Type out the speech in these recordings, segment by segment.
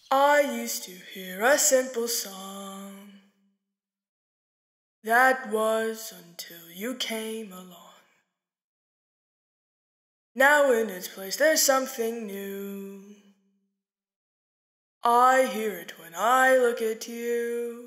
I used to hear a simple song. That was until you came along. Now in its place there's something new. I hear it when I look at you.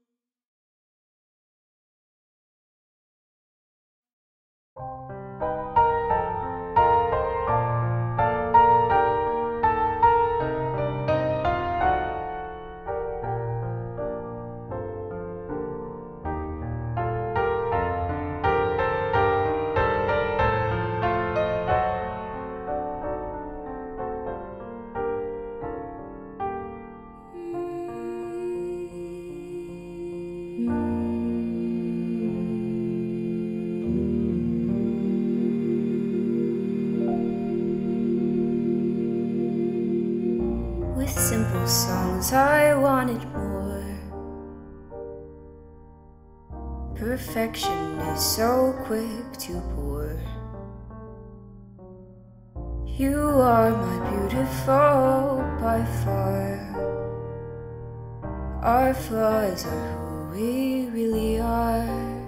With simple songs I wanted more. Perfection is so quick to pour. You are my beautiful by far. Our flaws are who we really are.